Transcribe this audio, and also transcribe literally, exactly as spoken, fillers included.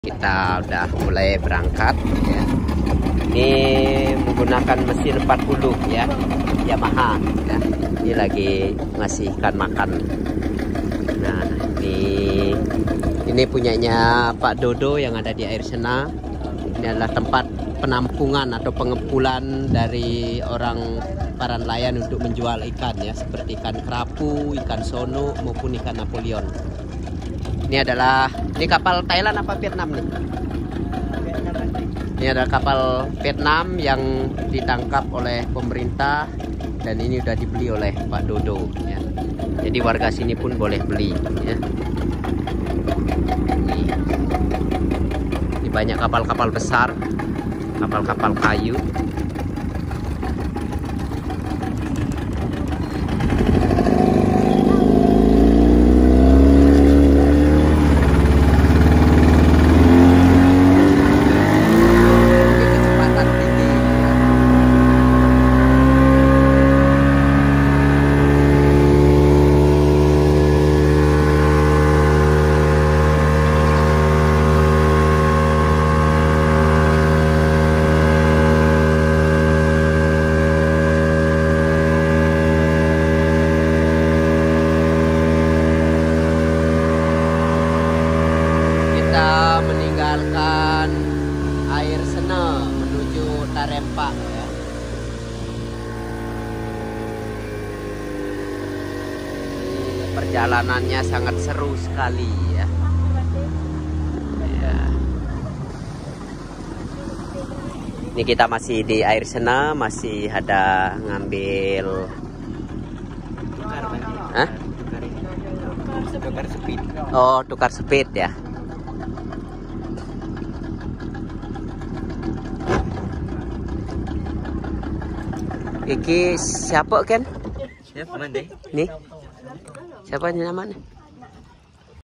Kita udah mulai berangkat ya. Ini menggunakan mesin empat puluh ya, Yamaha ya. Ini lagi ngasih ikan makan. Nah, ini ini punyanya Pak Dodo yang ada di Air Sena. Ini adalah tempat penampungan atau pengepulan dari orang para nelayan untuk menjual ikan ya, seperti ikan kerapu, ikan sono maupun ikan Napoleon. Ini adalah, ini kapal Thailand apa Vietnam nih? Ini adalah kapal Vietnam yang ditangkap oleh pemerintah dan ini sudah dibeli oleh Pak Dodo ya. Jadi warga sini pun boleh beli ya. Ini, ini banyak kapal-kapal besar, kapal-kapal kayu. Meninggalkan Air Sena menuju Tarempa ya. Perjalanannya sangat seru sekali ya. Ya. Ini kita masih di Air Sena, masih ada ngambil Hah? Tukar speed. Oh, tukar speed ya. Iki siapa kan? Siapa mana? Nih. Siapa ini namanya?